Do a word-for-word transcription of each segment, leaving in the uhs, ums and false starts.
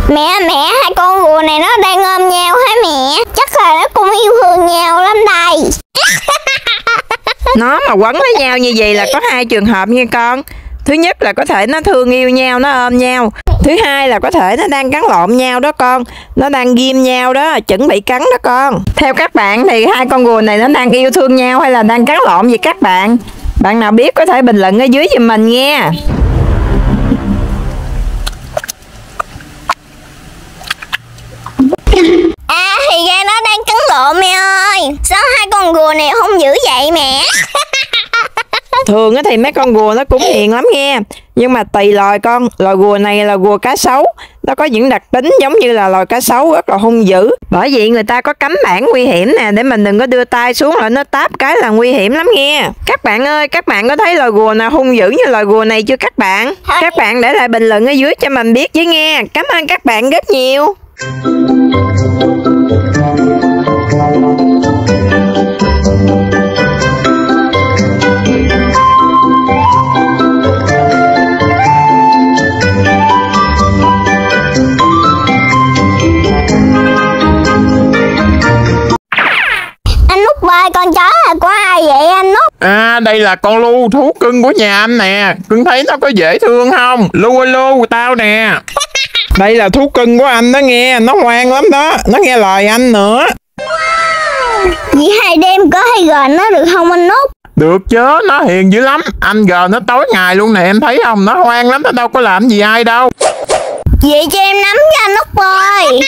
Mẹ mẹ hai con rùa này nó đang ôm nhau hả mẹ? Chắc là nó cũng yêu thương nhau lắm đây. Nó mà quấn lấy nhau như vậy là có hai trường hợp nha con. Thứ nhất là có thể nó thương yêu nhau, nó ôm nhau. Thứ hai là có thể nó đang cắn lộn nhau đó con. Nó đang ghim nhau đó, chuẩn bị cắn đó con. Theo các bạn thì hai con rùa này nó đang yêu thương nhau hay là đang cắn lộn vậy các bạn? Bạn nào biết có thể bình luận ở dưới giùm mình nha. À thì ra nó đang cắn lộn mẹ ơi. Sao hai con rùa này không dữ vậy mẹ? Thường thì mấy con rùa nó cũng hiền lắm nghe. Nhưng mà tùy loài con. Loài rùa này là rùa cá sấu. Nó có những đặc tính giống như là loài cá sấu, rất là hung dữ. Bởi vậy người ta có cấm bản nguy hiểm nè, để mình đừng có đưa tay xuống là nó táp cái là nguy hiểm lắm nghe. Các bạn ơi, các bạn có thấy loài rùa nào hung dữ như loài rùa này chưa các bạn? Các bạn để lại bình luận ở dưới cho mình biết với nghe. Cảm ơn các bạn rất nhiều. Anh Út ơi, con chó là của ai vậy anh Út? À, đây là con Lu, thú cưng của nhà anh nè. Cưng thấy nó có dễ thương không? Lu ơi Lu, tao nè. Đây là thú cưng của anh đó nghe. Nó ngoan lắm đó, nó nghe lời anh nữa. Vậy hai đêm có hay gần nó được không anh Út? Được chứ, nó hiền dữ lắm. Anh gờ nó tối ngày luôn nè, em thấy không? Nó ngoan lắm, nó đâu có làm gì ai đâu. Vậy cho em nắm cho anh Út ơi.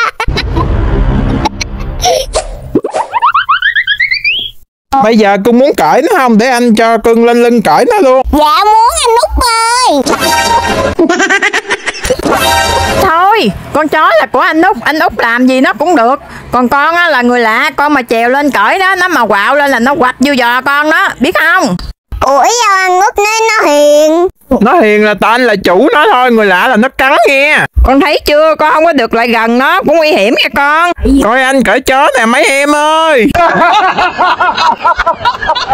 Bây giờ cưng muốn cởi nó không? Để anh cho cưng lên lưng cởi nó luôn. Dạ muốn anh Út ơi. Thôi, con chó là của anh Út, anh Út làm gì nó cũng được. Còn con á, là người lạ, con mà trèo lên cởi đó, nó mà quạo lên là nó quạch vô giò con đó, biết không? Ủa sao anh Út nói nó hiền? Nó hiền là tại anh là chủ nó thôi, người lạ là nó cắn nghe. Con thấy chưa, con không có được lại gần nó, cũng nguy hiểm nha con. Coi anh cởi chó nè mấy em ơi.